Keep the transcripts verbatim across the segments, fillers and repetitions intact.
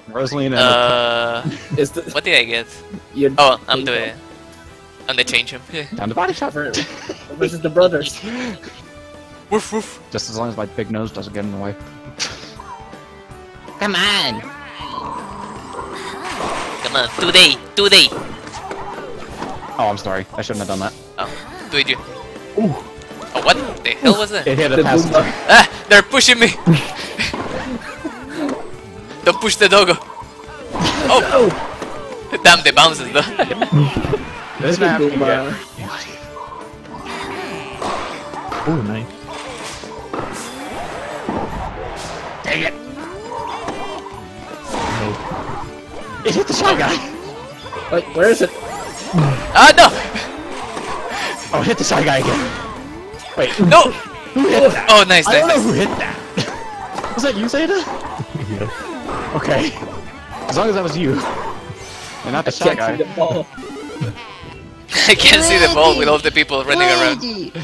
Rosaline and Uh, Is the what did I get? you Oh, I'm the I'm the change him. Yeah. down to body shot. versus the brothers? Woof woof. Just as long as my big nose doesn't get in the way. Come on! Come on, today, today. Oh, I'm sorry. I shouldn't have done that. Oh, do it you. Ooh. Oh, what the hell was that? It hit a The passenger. Goomba. Ah, they're pushing me. Don't push the doggo. Oh, damn, the bounces though. This map can Goomba. get... Oh, nice. Dang it! Nope. It hit the shot guy! Wait, where is it? Ah no, Oh, it hit the shy guy again. Wait, no. who hit that? Oh, nice, I nice. don't know nice. who hit that. Was that you, Zeta? Yes. Okay. As long as that was you. And not the shy Can't guy. see the ball. I can't see the ball with all the people running around.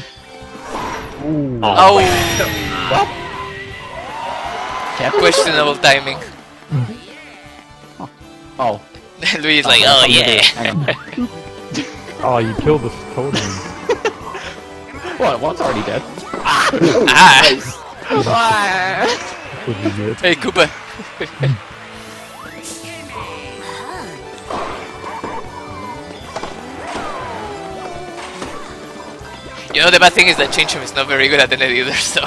Ooh. Oh, Well. Can't questionable timing. Oh. Luigi's like, oh yeah. Hang on. Oh, you killed the totem. What? One's already dead. Ah, Nice. What you did. hey Koopa. You know the bad thing is that Chinchum is not very good at the net either, so.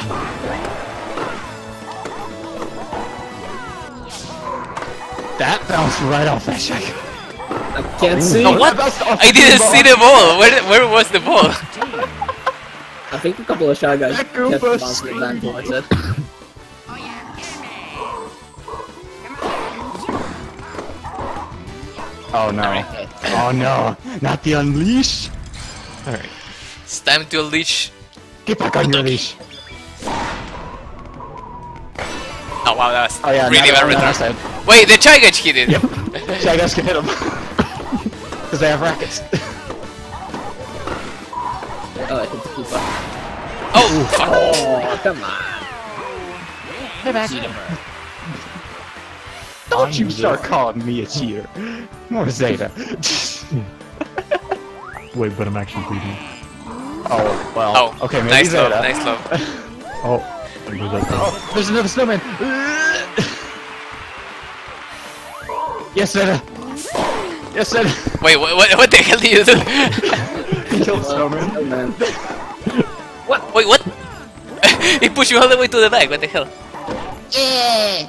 That bounced right off that shot. I can't see. Oh, what? That bounced off I didn't Goomba. see the ball. Where where was the ball? I think a couple of shy guys That kept Goomba bouncing back towards it. Oh no. Alright. Oh no. Not the unleash. Alright. It's time to unleash. Get back on your leash. Oh wow, that was Oh yeah, really now bad that- now return. that's Wait, the Chigach hit it. Yep. Shy guys can hit them. Because they have rackets. Oh, I hit the Koopa. Oh, fuck. Oh, come on. Hey back. Don't you start calling me a cheater. More Zeta. Wait, but I'm actually bleeding. Oh, well. Oh, okay, maybe nice Zeta. love, nice love. Oh, there goes that thing. Oh, there's another snowman. Yes, Zeta. Yes, Zeta. Wait, what, what, what the hell did you do? He killed the snowman. Oh man. Wait, what? He pushed you all the way to the back, what the hell? Yeah!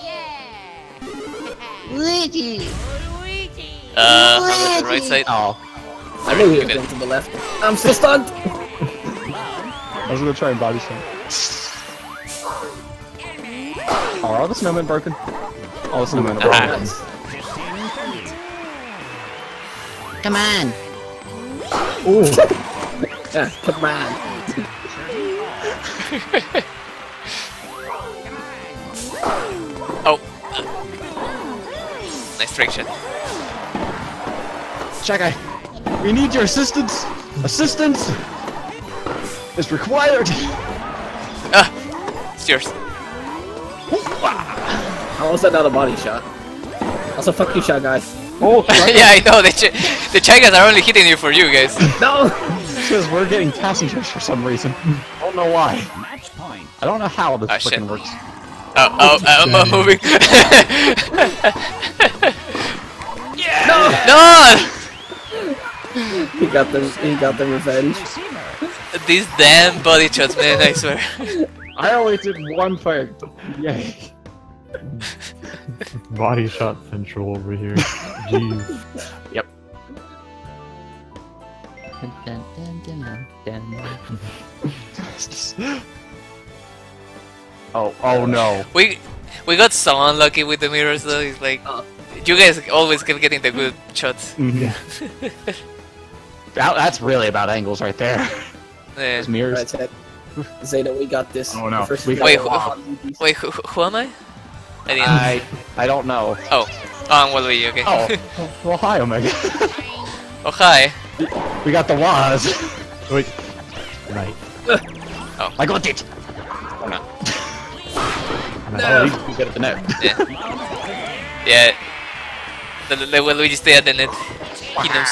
Luigi! Uh, on the right side. Oh, I knew he was Good. going to the left. I'm still stunned. I was gonna try and body shot. Oh, are all the snowmen broken? All the snowmen are Ah. broken. Come on! Yeah, come on. Oh. Nice trick shot. Shy guy, we need your assistance. Assistance is required. Ah, it's yours. How was that not a body shot? Also, fuck you, shy guy. Oh, Yeah, I know, the, ch the Chigas are only hitting you for you guys. No! because we're getting passengers for some reason. I don't know why. I don't know how this Oh, shit. freaking works. Oh, oh, uh, I'm moving. Yeah! No! No! He got the he got the revenge. These damn body shots, man, I swear. I only did one thing. Yay. Body shot central over here. Jeez. Yep. Dun, dun, dun, dun, dun. Oh, oh no. We we got so unlucky with the mirrors though, it's like... Oh. You guys always keep getting the good shots. That, that's really about angles right there. Yeah. Those mirrors. Right, Ted. Zeta, we got this. Oh, no. First We we got Wait, got who, one. who, wait, who, who am I? I didn't... I I don't know. Oh, oh, I'm Waluigi, okay. Oh, well, hi, Omega. Oh, hi. We got the Waz. Wait. Right. I got it. Oh no. Oh, he's, he's good at the net. Yeah. Yeah, The, the, when Luigi stay at the net, he knows.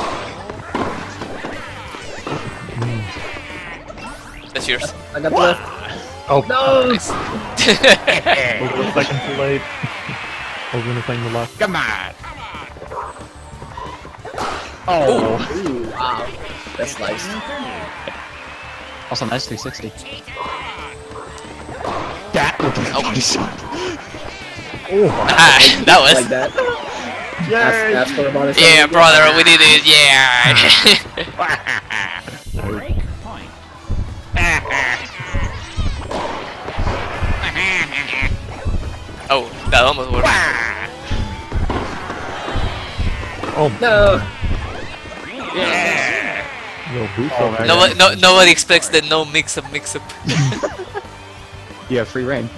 That's yours. I got the left. Oh, No! Nice. I was a second too late. I was gonna claim the left. Come on. Oh. Ooh, wow. That's nice. Also, nice three sixty. That looked like a body shot. Ah, that was. Like that. Ask, ask for a body shot. Yeah, brother, we did it. Yeah. Oh, that almost worked. Oh, No! no boost Oh, over. Nobody, no, nobody expects the no mix-up, mix-up. You have free reign.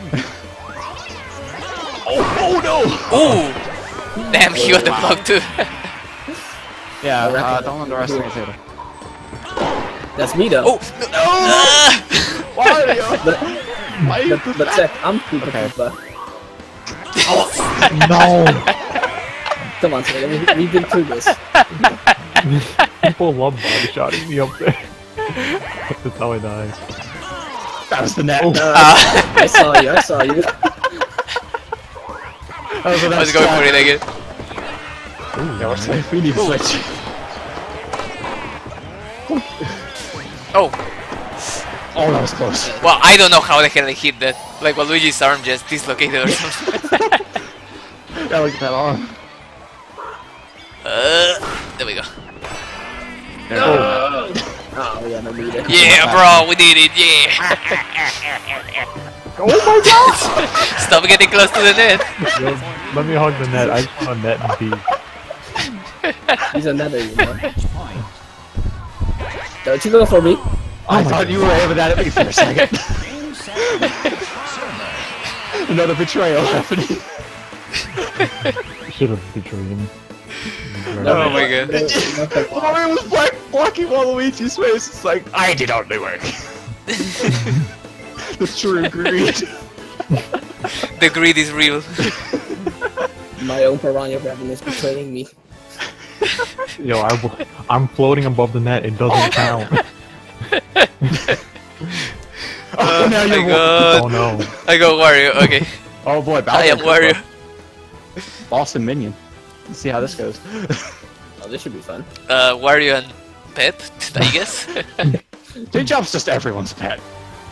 oh, oh no! Ooh! Damn, he got the block too. Yeah, I reckon uh, that- don't underestimate Taylor. That's me though. Oh! No! Ah! Wario! But, Why but, but Seth, I'm Koopa Okay. Koopa. No! Come on, Seth, we, we've been through this. People love body shotting me up there. That's how I die. That was the net. Oh. Uh, Ah. I saw you, I saw you. That was the I was next going shot. for it again. Yeah, we're safe. We need to switch. Oh! Oh, that was close. Well, I don't know how the hell I hit that. Like, well, Luigi's arm just dislocated or something. Yeah, look at that arm. Uh, there we go. Oh, oh yeah, no need it. Yeah, bro, we did it, yeah! Oh my god! Stop getting close to the net! Yo, let me hug the net. I just want a net and pee. He's another, you know. Don't you go for me? I thought you were aiming at me for a second. Another betrayal happening. Should have betrayed him. Oh my god. Mario was black blocking Waluigi's face. It's like, I did all the work. The true greed. The greed is real. My own piranha dragon is betraying me. Yo, I, I'm floating above the net. It doesn't count. Oh, now Oh you're my god. Oh no. I go Wario, okay. Oh boy, I am Bowser. Wario. Boss and minion. Let's see how this goes. Oh, this should be fun. Uh, Wario and Pep, I guess. J-Jump's just everyone's pet.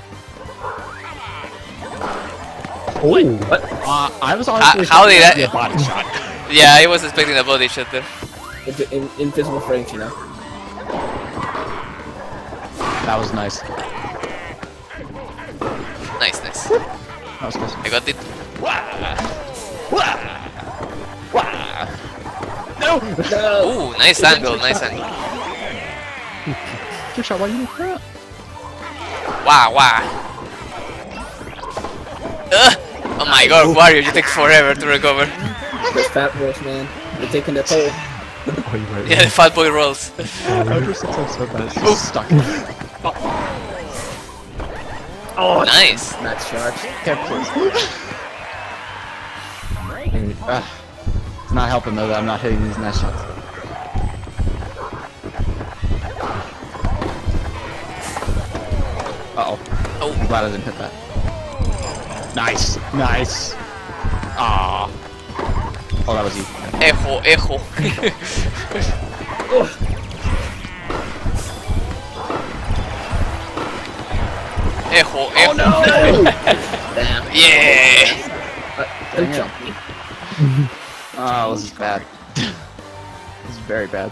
Oh, What? Uh, I was honestly how did expecting I- a body shot. Yeah, I was expecting a body shot there. In, in, invisible frames, you know. That was nice. Nice, nice. That was close. I got it. No! No! Ooh, nice angle, nice angle. Trick shot, why you did that? Wow, wow. Uh, oh my god, Wario, you take forever to recover. Those fat rolls, man. They're taking the toll. oh you right. Yeah, the fat boy rolls. Ever since I'm so bad, it's just stuck. Oh, nice. Max charge. Can't please. Ah, it's not helping though that I'm not hitting these nice shots. Uh oh. Oh. I'm glad I didn't hit that. Nice. Nice. Ah. Oh, that was you. Echo, echo. Echo, echo. Oh no! Damn. Yeah. Uh, don't jump me. Oh, this is bad. This is very bad.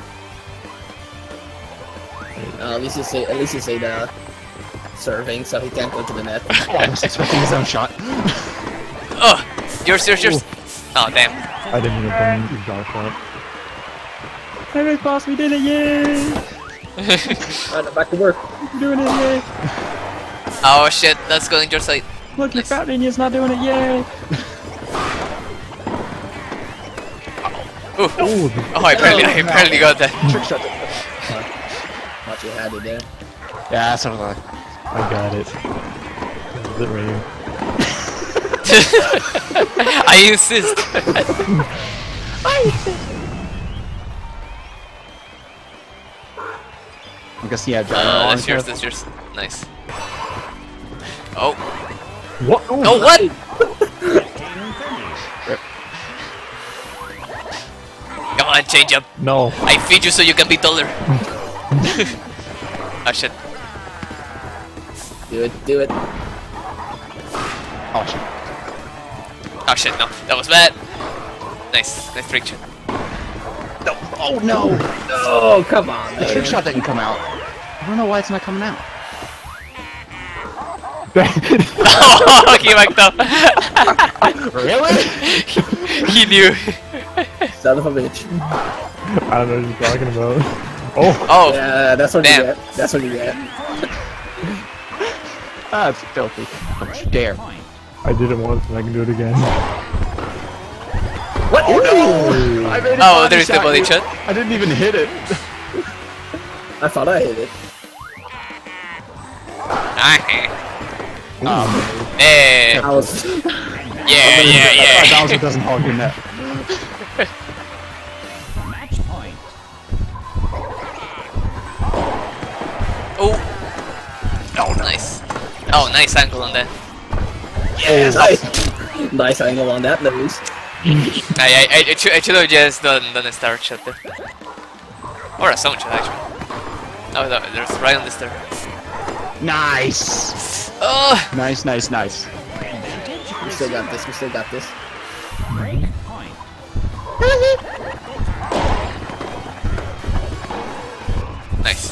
Uh, at least you say, at least you say the serving, so he can't go to the net. Oh, I was expecting his own shot. Oh, yours, yours, yours. Oh, damn. I didn't even come in dark shot. Hey, boss, we did it! Yay! Alright, back to work. We're doing it! Yay! Oh shit, that's going your side. Look, your Nice. fat ninja's not doing it! Yay! Ooh. Oh, Oh, I barely, I barely got that. Trick shot. Thought you had it there. Yeah, that's what I was like. I got it. This is it right here. I insist. I guess yeah, John. Uh, that's yours, that's yours. Nice. Oh. What? Oh, what? Come on, change up. No. I feed you so you can be taller. Oh shit. Do it, do it. Oh shit. Oh shit, no. That was bad. Nice. Nice trick shot. No. Oh no! Oh, come on, The man. trick shot didn't come out. I don't know why it's not coming out. Oh, he backed up. Really? He knew. Son of a bitch. I don't know what you're talking about. Oh. Oh, Yeah, that's what Damn. you get. That's what you get. Ah, it's filthy. Don't you dare. I did it once and I can do it again. What? Oh no! I made a oh, body there's the shot. body shot. I didn't even hit it. I thought I hit it. Ah, Um, eh. I was. Yeah, yeah, yeah. Bowser doesn't hog your net. Oh. Oh, nice. Oh, nice angle on that. Yes, nice. Nice angle on that nose. I, I, I, should, I should have just done, done a star shot there. Or a sound shot, actually. Oh, no, there's right on the star. Nice. Oh! Nice, nice, nice. We still got this. We still got this. Nice.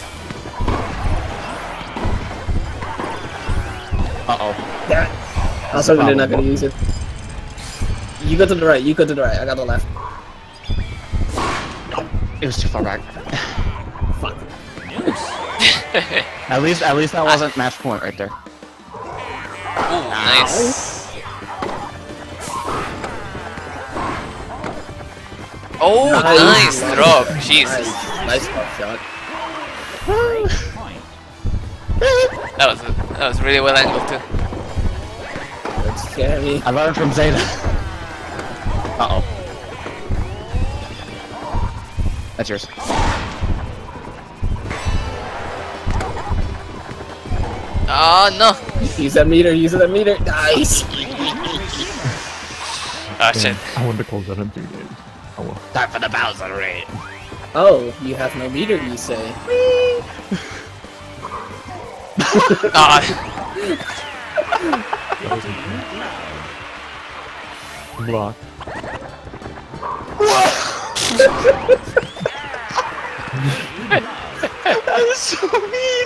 Uh oh. Damn it. I was hoping they're not gonna use it. You go to the right. You go to the right. I got the left. It was too far back. Fuck. At least, at least that wasn't match point right there. Ooh, nice. Oh, nice, Nice. drop. Jesus. Nice. Nice pop shot. That was that was really well angled too. Don't scare me. I learned from Zeta. Uh oh. That's yours. Oh no. Use that meter. Use that meter. Nice. Oh shit. I want to close that in three days. Oh well. Time for the Bowser raid. Oh, you have no meter, you say? Ah, Block. That is so mean.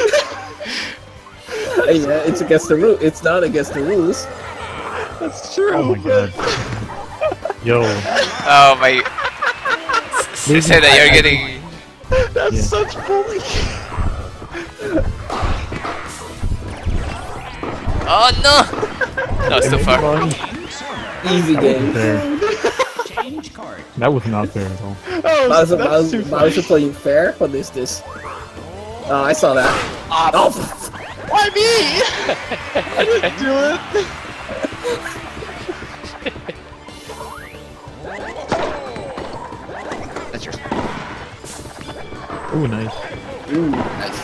Hey, yeah, it's against the rule. It's not against the rules. That's true. Oh my god. Yo. oh my. S- Say that you're getting. That's Yeah. such bullying. Oh no. No, it's too far. Come on. Easy That wasn't game. fair. That was not fair at all. Oh, Bowser, that's Bowser, too Bowser funny. playing fair? What is this? Oh, I saw that. Oh, Why me? I didn't do it. That's yours. Ooh, nice. ooh, nice.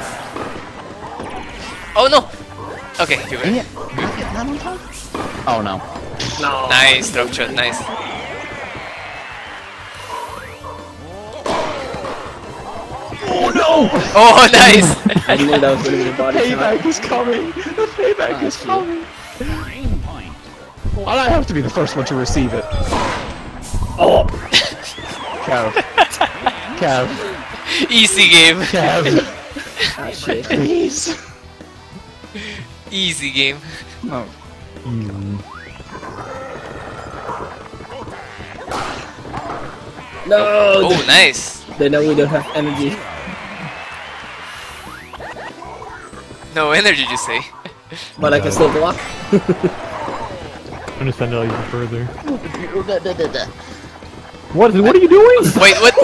Oh no. Okay, you Dang were. it. Did I get that on top? Oh no. No. Nice drop shot. Nice. Oh no! Oh, nice. I knew that was gonna be a body shot. Payback is coming. The payback Ah, is shit. coming. Why do I have to be the first one to receive it? Oh, Cav. Cav. Easy game. Cav. ah, shit. Please. Easy game. Oh. Easy. No, Oh, nice. they know we don't have energy. No energy, you say? But I can still block. I'm gonna send it even further. What? What are you doing? Wait, what?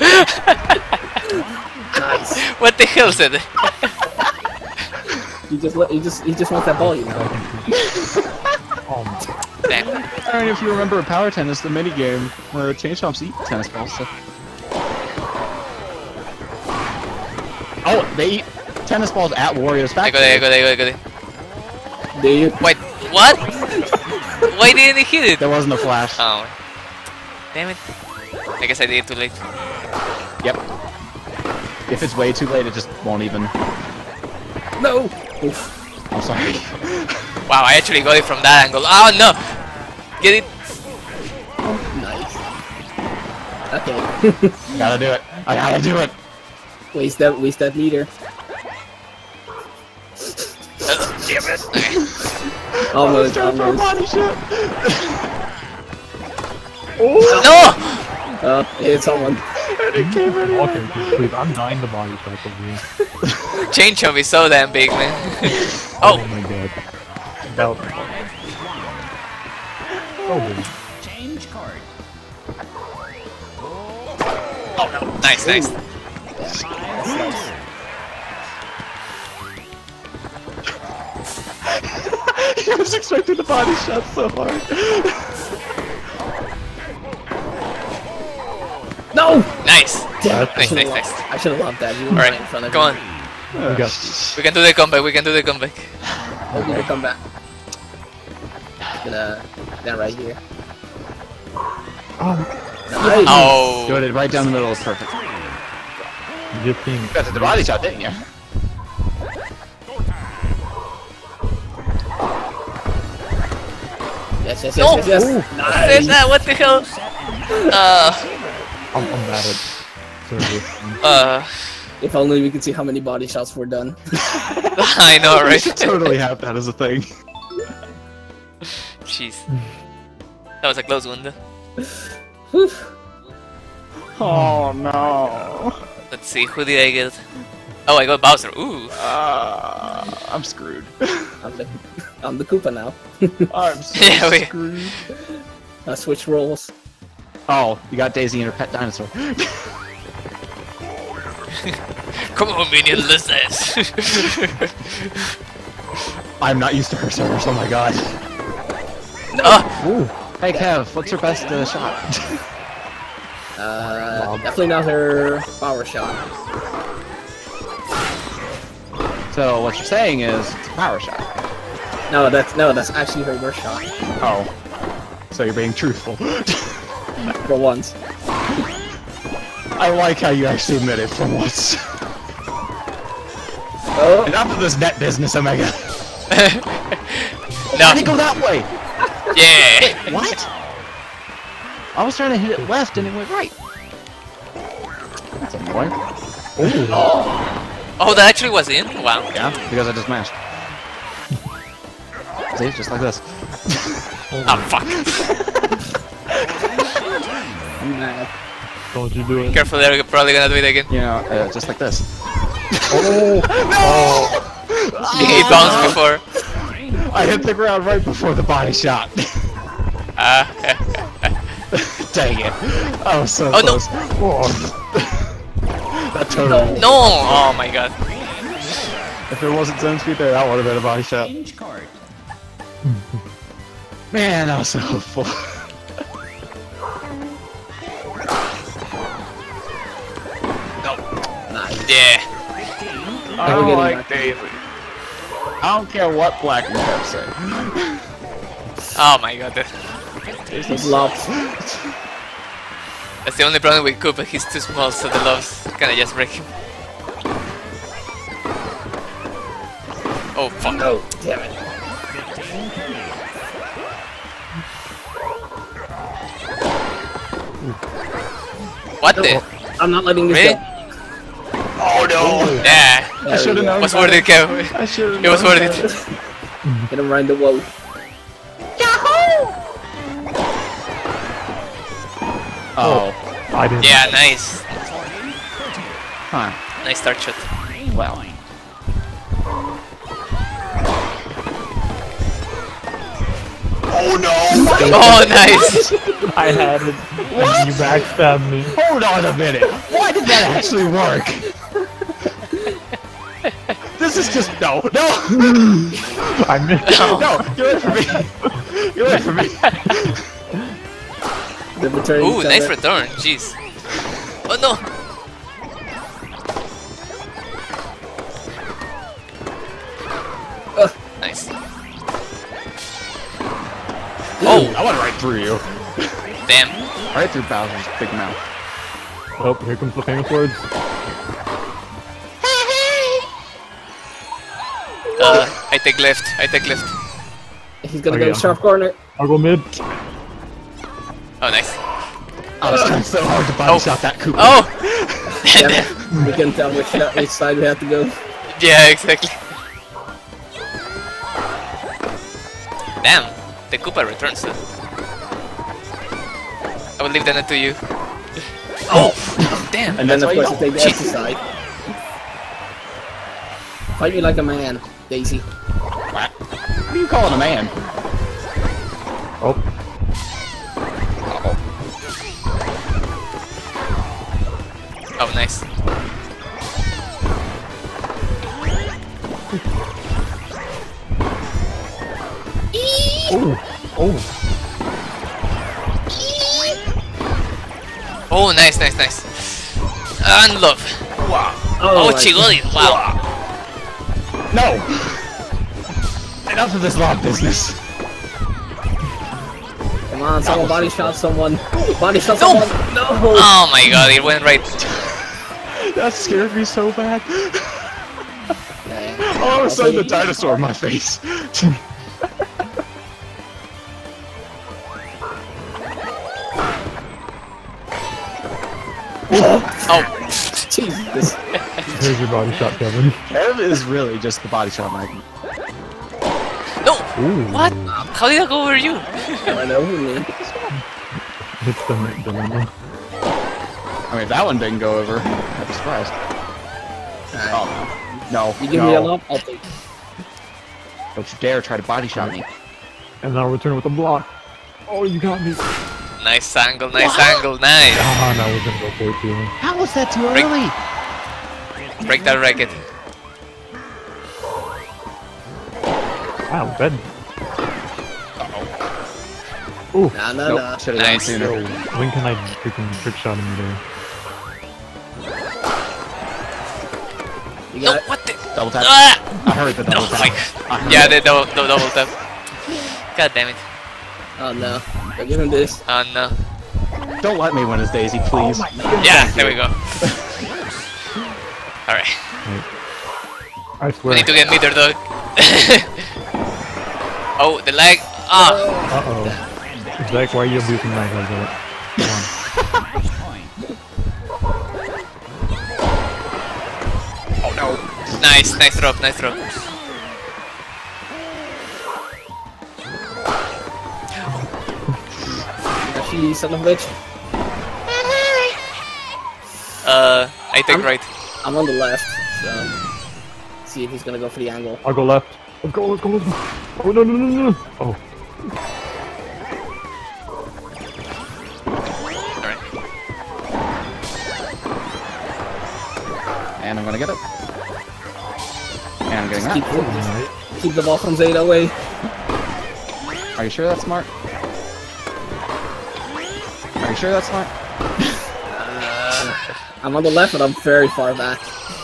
Nice. What the hell said it? You just let you just you just want that ball, you know. Um, Damn. I don't know if you remember Power Tennis, the mini game where Chain Chomps eat tennis balls. So. Oh, they eat tennis balls at Wario's I factory. got it, I got it, I got it, I got it. Do you? Wait, what? Why didn't he hit it? There wasn't a flash. Oh. Damn it. I guess I did it too late. Yep. If it's way too late, it just won't even. No! Oof. I'm sorry. Wow, I actually got it from that angle. Oh no! Get it? Nice. Okay. Gotta do it. I gotta do it. waste that, waste that meter. Uh, damn it. Okay. Almost, Trying for a almost. body shot. No! Oh, hit someone. Okay, please, I'm dying to body shot over here. Chain Chomp is so damn big, man. Oh Oh! my god. That was Oh, good. Change card. Oh no! Nice, nice. That's nice. I was expecting the body shot so hard. No! Nice! Damn, I Nice, should've nice, loved- nice. I should have loved that. You were Alright, right in front of come on. me. We got We can do the comeback, we can do the comeback. Hope you come back. Gonna down right here. um, Nice. Oh! Good, it right down the middle is perfect. you just seeing You got the body shot, didn't you? Yes, yes, yes, No! yes, yes. Said Nice. that, what the hell? Uh, I'm, I'm mad at service. uh, If only we could see how many body shots were done. I know, We right? should totally have that as a thing. Jeez. That was a close one, though. Whew. Oh no. Let's see, who did I get? Oh, I got Bowser. Ooh. Uh, I'm screwed. I'm the, I'm the Koopa now. I'm so Yeah, we- screwed. I switch roles. Oh, you got Daisy and her pet dinosaur. Come on, minion, let's dance. I'm not used to her service, oh my god. Oh, Hey Kev, what's her best uh, shot? Uh, definitely not her power shot. So what you're saying is it's a power shot. No, that's no, that's actually her worst shot Oh. So you're being truthful. for once. I like how you actually admit it for once. Oh, Enough of this net business, Omega. no. Why'd it go that way? Yeah. What? I was trying to hit it left and it went right. That's annoying. Oh, that actually was in? Wow. Yeah, because I just mashed. See, just like this. Oh, fuck. I'm mad. Don't you do it. Careful, they're probably gonna do it again. You know, uh, just like this. Oh! He bounced before. I hit the ground right before the body shot. Ah. Dang it. I was so Oh, no. close. Oh. That totally. No! Oh my god. If there wasn't zone speed there, that would have been a body shot. Change card. Man, that was so hopeful. Nice. Yeah. I don't don't like like Daisy. I don't care what Black and Kev say. Oh my god. that- Those loves. That's the only problem with Koopa. He's too small, so the loves kinda just break him. Oh fuck. No, damn it. What the? I'm not letting this Really? go. Oh no! Yeah. There I should we have go. known. Was worth it, Kev. I should have It was worth it. Get him right in the wall. Oh. I didn't. Yeah, nice. Huh. Nice start shot. Well. Oh no! Oh, nice. I had it. And you backstabbed me. Hold on a minute. Why did that actually work? This this is just no, no, I missed. no. Get away from me. Get away from me. The return. Ooh, nice return. Jeez. Oh no. Ugh. Nice. Oh, I went right through you. Damn. Right through Bowser's big mouth. Oh, here comes the famous words. Uh, I take left. I take left. He's gonna Oh, go yeah. to sharp corner. I'll go mid. Oh, nice. I was trying so hard to body Oh. shot that Koopa. Oh! Yeah, we can tell which, which side we have to go. Yeah, exactly. Damn, the Koopa returns though. I will leave that to you. Oh! Damn! And then That's of why course you you take the Shit. empty side. Fight me like a man, Daisy. What? What are you calling a man? Oh, Oh, nice. oh, oh. Oh, nice, nice, nice. And love. Oh, my Chigori, wow. No. Enough of this love business. Come on, someone body shot someone. Body shot No. someone. No. Oh my god, it went right. That scared me so bad. Yeah. All of a sudden, the dinosaur in my face. Oh, Jesus. Here's your body shot, Kevin. Kev is really just the body shot magnet. no! Ooh. What? How did I go over you? I know who you mean. It's the dilemma. I mean, if that one didn't go over, I'd be surprised. Alright. Oh, no. You give no. me a lump, I'll take it. Don't you dare try to body shot me. And now return with a block. Oh, you got me. Nice angle, nice angle, nice. Ah, no, we're gonna go for it too. How was that too Break- early? Break that racket. Wow, bed. Ooh, Nah, nah, Nope, nah. should have Nice. done yo, sooner. when can I freaking trick shot him there? You No, got it? what the? Double tap. Ah! I heard the double Oh tap. my I god. heard Yeah, it. the double, the double tap. God damn it. Oh no. Don't give him this. Oh no. Don't let me win as Daisy, please. Yeah, there we go. Alright. I We swear. need to get meter, dog. Oh, the lag. Ah! Uh oh. Zach, why are you abusing my like that? Oh no. Nice, nice drop, nice drop. She son of a bitch. Uh, I take I'm- right. I'm on the left, so see if he's gonna go for the angle. I'll go left. Let's go, let's go, let's go. Oh, no, no, no, no. Oh. Alright. And I'm gonna get it. And I'm getting Keep, that. keep the ball from Zeta away. Are you sure that's smart? Are you sure that's smart? I'm on the left, but I'm very far back.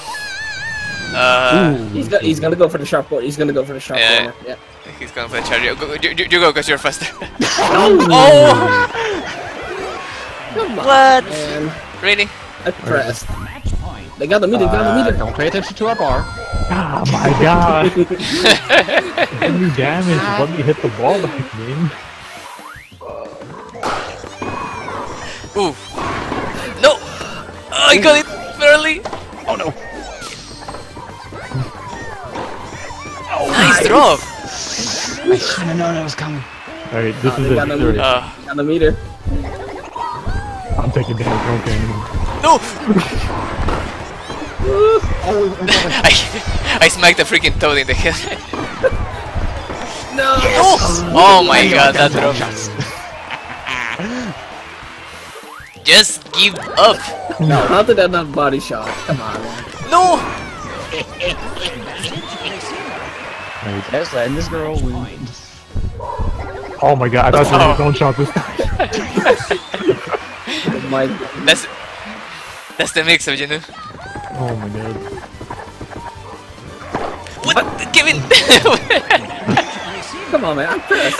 Uh, He's go he's gonna go for the sharp corner. He's gonna go for the sharp Yeah. corner. Yeah. he's gonna play charge. You go, you, you, you go, cause you're faster. Oh! Oh! Come on, What? man. Really? I pressed. They got the meter. Got the Uh, meter. don't pay attention to our bar. Ah, my god. Give me damage. Let me hit the ball back, man. Ooh. No! Oh, I got it barely. Oh no. Nice drop. I should have known it was coming. Alright, this Ah, is they it. got no Victory. meter. Uh, Got the meter. I'm taking damage. I don't care anymore. no! I, I smacked the freaking toad in the head. No. Oh! Oh my god, that drop. Just give up. No. How did that not body shot? Come on, man. No! Right. Yes, and this girl wins. Oh my god, I thought you Oh. were going shot this time. My That's that's the mix of you know. Oh my god. What? Kevin! come on, man. I'm pressed.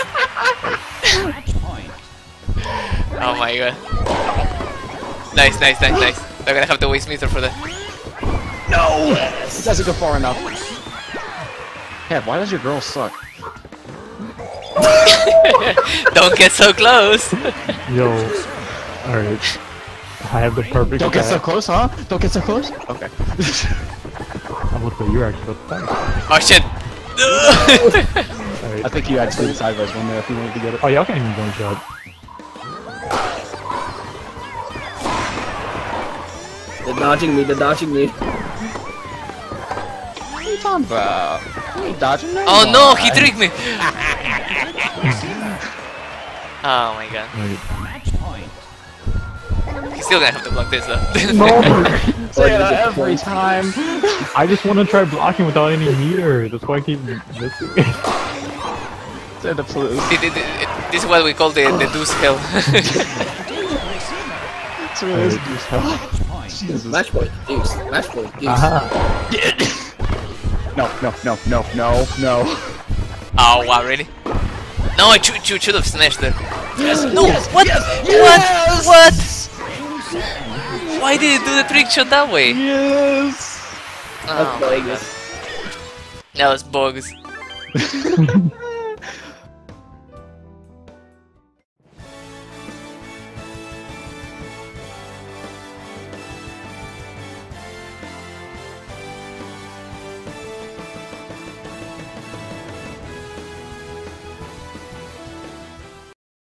Oh my god. Nice, nice, nice, nice. They're gonna have to waste meter for that. No! It doesn't go far enough. Kev, why does your girl suck? Don't get so close. Yo. Alright. I have the perfect Don't get so shot. close, huh? Don't get so close? Okay. I looked at you actually. What the fuck? Oh shit. I Alright. think you actually did sideways one there if you wanted to get it. Oh, y'all can't even go shot. They're dodging me. They're dodging me. What are you talking about? You ain't dodging no Oh no, one. he tricked me. Oh my god. Right. He's still gonna have to block this though. No! Say that every time. I just want to try blocking without any meter. That's why I keep missing. Say the please. Th- th- th- This is what we call the, the deuce hell. It's really is juice hell. Jesus. Match point. Deuce. Match point. Deuce. Aha. No, no, no, no, no, no. Oh wow, really? No, I should should should have smashed it. Yes, No, what? What? What? Why did it do the trick shot that way? Yes. Oh my god. That's That was bugs.